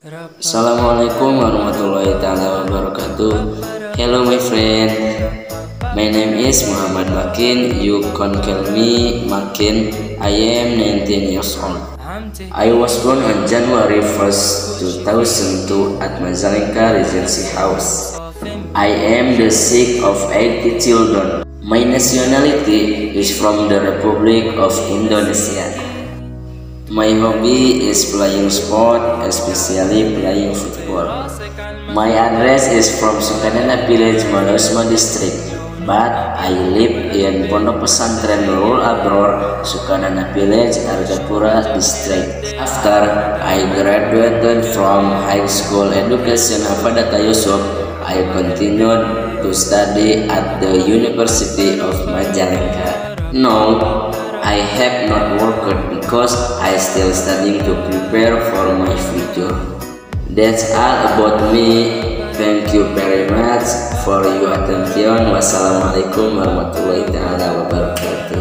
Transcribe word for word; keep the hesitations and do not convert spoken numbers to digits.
Assalamualaikum warahmatullahi taala wabarakatuh. Hello my friend, my name is Muhammad Makin. You can call me Makin. I am nineteen years old. I was born on January first, two thousand two at Majalengka Regency House. I am the sixth of eight children. My nationality is from the Republic of Indonesia. My hobby is playing sport, especially playing football. My address is from Sukanana Village, Malosma District, but I live in Pondok Pesantren Nurul Abror, Sukanana Village, Argapura District. After I graduated from high school education Hafadata Yusuf, I continued to study at the University of Majalengka. Now, I have not worked because I still studying to prepare for my future. That's all about me. Thank you very much for your attention. Wassalamualaikum warahmatullahi wabarakatuh.